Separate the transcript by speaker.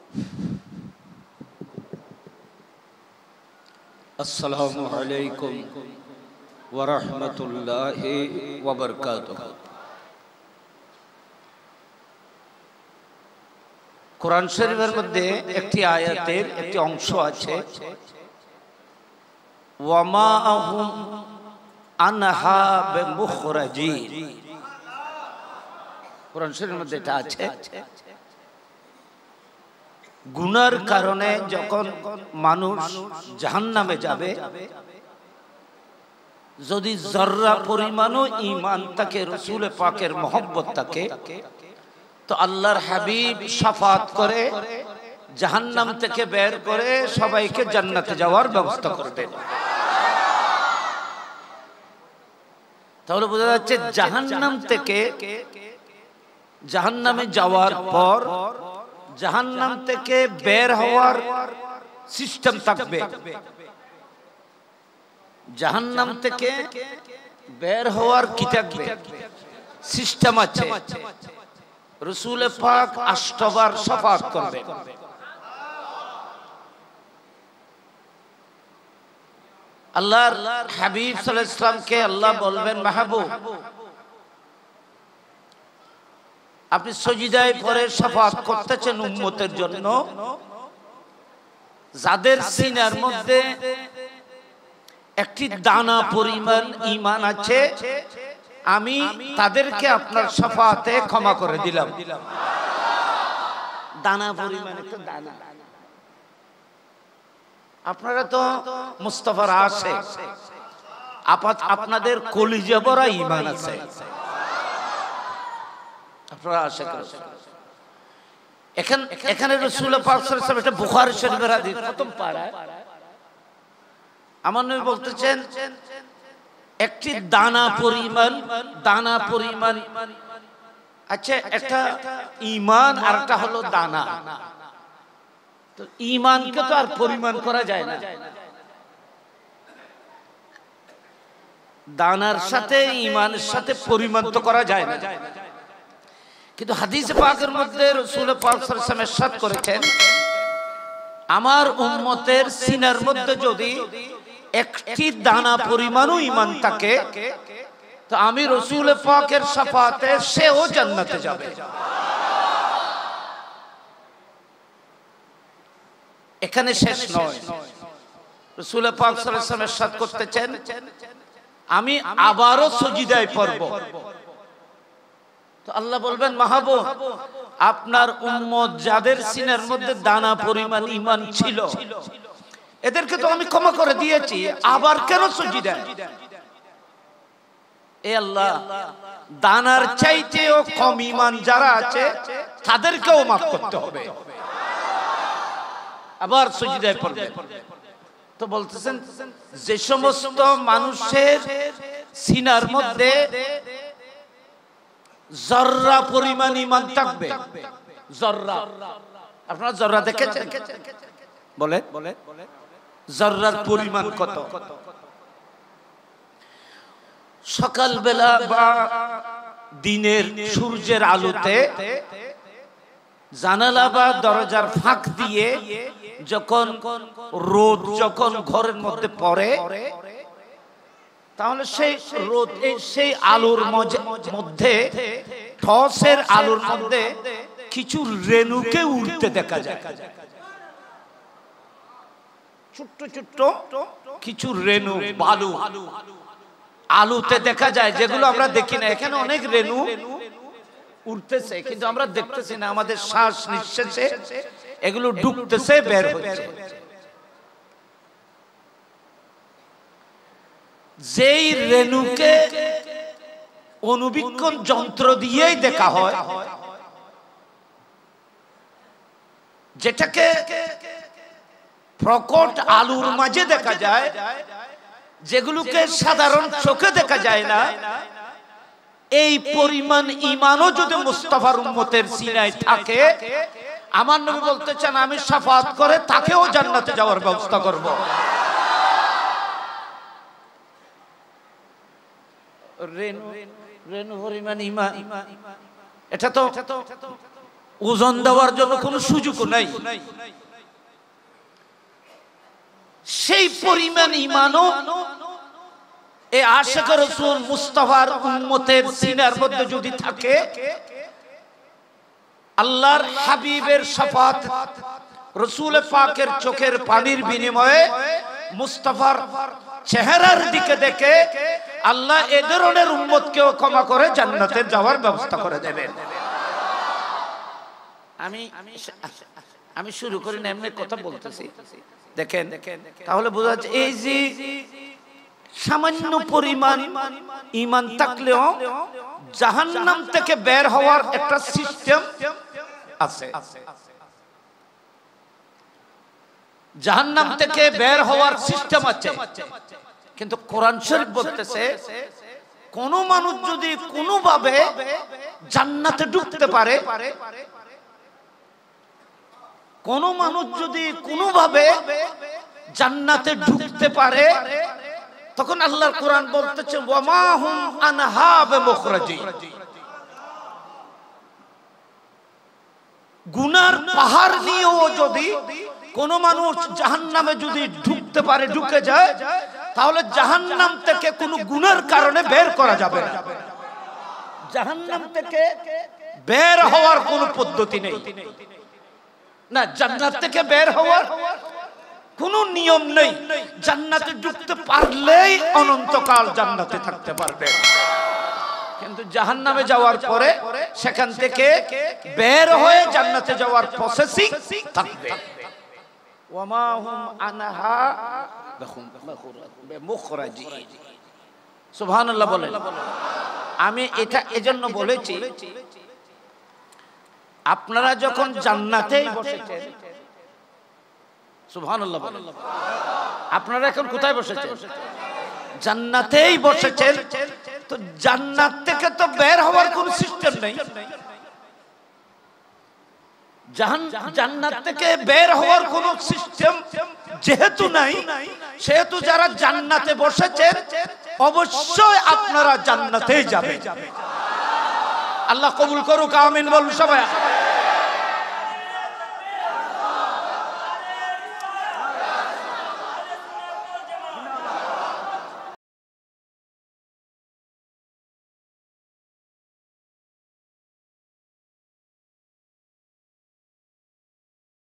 Speaker 1: আসসালামু আলাইকুম ওয়া রাহমাতুল্লাহি ওয়া বারাকাতুহু। কোরআন শরীফের মধ্যে একটি আয়াতের একটি অংশ আছে, ওয়া মা হুম আনহা বিমুখরাজিন। কোরআন শরীফের মধ্যে এটা আছে, গুনার কারণে যখন মানুষ জাহান্নামে যাবে, যদি জর্রা পরিমাণও ঈমান থাকে, রাসূল পাকের মহব্বত থাকে, তো আল্লাহর হাবিব শাফাত করে জাহান্নাম থেকে বের করে সবাইকে জান্নাতে যাওয়ার ব্যবস্থা করবেন। তাহলে বোঝা যাচ্ছে জাহান্নাম থেকে জাহান্নামে যাওয়ার পর জাহান্নাম থেকে বের হওয়ার সিস্টেম থাকবে। জাহান্নাম থেকে বের হওয়ার কি থাকবে? সিস্টেম আছে। রাসূল পাক 8 বার শাফাত করবে। আল্লাহর হাবিব সাল্লাল্লাহু আলাইহি ওয়াসাল্লামকে আল্লাহ বলবেন, মাহবুব আপনি সজিদায় পড়ে শাফাত করতেছেন উম্মতের জন্য, যাদের সিনার মধ্যে একটি দানা পরিমাণ ঈমান আছে, আমি তাদেরকে আপনার শাফাতে ক্ষমা করে দিলাম। দানা পরিমাণ, একটা দানা। আপনারা তো মুস্তাফার আশিক, আপনাদের কলিজা ভরা ঈমান আছে, আপনারা আশিক। এখানে রাসূল পাক সাল্লাল্লাহু আলাইহি ওয়াসাল্লাম, এটা বুখারী শরীফের হাদিস, প্রথম পারায় আমার নবী বলতেছেন একটি দানা পরিমাণ আচ্ছা, একটা ঈমান আর একটা হলো দানা। তো ঈমানকে তো আর পরিমাণ করা যায় না, দানার সাথে ঈমানের সাথে পরিমাণ তো করা যায় না। কিন্তু হাদিসে পাকের মধ্যে রাসূল পাক সাল্লাল্লাহু আলাইহি ওয়াসাল্লাম ইরশাদ করেছেন, আমার উম্মতের সিনার মধ্যে যদি একটি দানা পরিমাণও ঈমান থাকে, তো আমি রাসূল পাকের শাফাতে সেও জান্নাতে যাবে। এখানে শেষ নয়, রাসূল পাক সাল্লাল্লাহু আলাইহি ওয়াসাল্লাম ইরশাদ করতেছেন, আমি আবারও সজিদায় পড়ব। তো আল্লাহ বলবেন, মাহবুব আপনার উম্মত যাদের সিনার মধ্যে দানা পরিমাণ ঈমান ছিল, এদেরকে তো আমি ক্ষমা করে দিয়েছি, আবার কেন সজিদায়? এ আল্লাহ, দানার চাইতেও কম ঈমান যারা আছে তাদেরকেও মাফ করতে হবে, আবার সজিদায় পড়বে। তো বলতেছেন, যে সমস্ত মানুষের সিনার মধ্যে জর্রা পরিমাণ ঈমান থাকবে, জর্রা, আপনারা জর্রা দেখেছেন? বলে জর্রার পরিমাণ কত? সকালবেলা বা দিনের সূর্যের আলোতে জানালা বা দরজার ফাঁক দিয়ে যখন রোদ যখন ঘরের মধ্যে পড়ে, তাহলে সেই রোদ, সেই আলোর মধ্যে, টসের আলোর মধ্যে কিছু রেণুকে উড়তে দেখা যায়। ছোট্ট ছোট্ট কিছু রেণু, বালু আলোতে দেখা যায়, যেগুলো আমরা দেখি না। এখানে অনেক রেণু উড়তেছে, কিন্তু আমরা দেখতেছি না। আমাদের শ্বাস নিঃশ্বাসে এগুলো ঢুকতেছে, বের হচ্ছে। যেই রেণুকে অনুবীক্ষণ যন্ত্র দিয়েই দেখা হয়, যেটাকে প্রকট আলোর মাঝে দেখা যায়, যেগুলোকে সাধারণ চোখে দেখা যায় না, এই পরিমাণ ঈমানও যদি মুস্তাফার উম্মতের সিনায় থাকে, আমার নবী বলতেছেন আমি শাফাত করে তাকেও জান্নাতে যাওয়ার ব্যবস্থা করব। রেণু পরিমাণ ঈমান, এটা তো ওজন দেওয়ার জন্য কোনো সুযোগ নাই। সেই পরিমাণ ঈমানও এই আশিক রাসূল মুস্তাফার উম্মতের সিনার মধ্যে যদি থাকে, আল্লাহর হাবিবের শাফাত, রাসূল পাকের চোখের পানির বিনিময়ে মুস্তাফার চেহারার দিকে দেখে আল্লাহ এ ধরনের উম্মতকেও ক্ষমা করে জান্নাতে যাওয়ার ব্যবস্থা করে দেবেন। আমি শুরু করি না, এমনি কথা বলতেছি। দেখেন, তাহলে বোঝা যাচ্ছে এই যে সামান্য পরিমাণ ঈমান থাকলেও জাহান্নাম থেকে বের হওয়ার একটা সিস্টেম আছে। জাহান্নাম থেকে বের হওয়ার সিস্টেম আছে, কিন্তু কোরআন শরীফ বলতেছে কোন মানুষ যদি কোনোভাবে জান্নাতে ঢুকতে পারে, কোন মানুষ যদি কোনোভাবে জান্নাতে ঢুকতে পারে, তখন আল্লাহর কোরআন বলতেছে ওয়ামা হুম আনহা বিমুখরাজিন। গুনার পাহাড় নিয়েও যদি কোন মানুষ জাহান্নামে যদি ঢুকতে পারে, ঢুকে যায়, তাহলে জাহান্নাম থেকে কোনো গুনার কারণে বের করা যাবে না। জাহান্নাম থেকে বের হওয়ার কোনো পদ্ধতি নেই না, জান্নাত থেকে বের হওয়ার কোনো নিয়ম নেই। জান্নাতে ঢুকতে পারলেই অনন্তকাল জান্নাতে থাকতে পারবে, কিন্তু জাহান্নামে যাওয়ার পরে সেখান থেকে বের হয়ে জান্নাতে যাওয়ার প্রসেসিং থাকবে। ওয়ামা হুম আনহা বিমুখরাজিন। সুবহানাল্লাহ বলেন। আমি এটা এজন্য বলেছি, আপনারা যখন জান্নাতেই বসেছেন, সুবহানাল্লাহ বলেন, আপনারা এখন কোথায় বসেছেন? জান্নাতেই বসেছেন। তো জান্নাত থেকে তো বের হওয়ার কোনো সিস্টেম নেই। জান্নাত থেকে বের হওয়ার কোন সিস্টেম যেহেতু নাই, সেহেতু যারা জান্নাতে বসেছেন অবশ্যই আপনারা জান্নাতেই যাবেন। আল্লাহ কবুল করুক, আমিন বলুন সবাই।